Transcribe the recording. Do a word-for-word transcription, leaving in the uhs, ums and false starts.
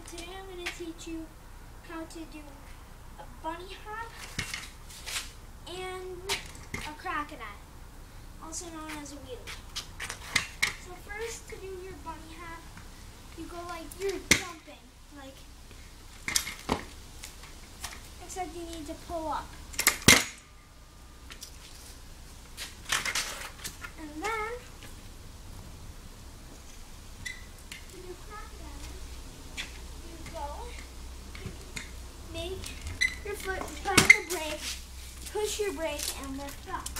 today I'm going to teach you how to do a bunny hop and a crocodile, also known as a wheelie. So first, to do your bunny hop, you go like you're jumping, like, except you need to pull up. And then, to do crocodile, you go, make your foot, put on the brake, push your brake, and lift up.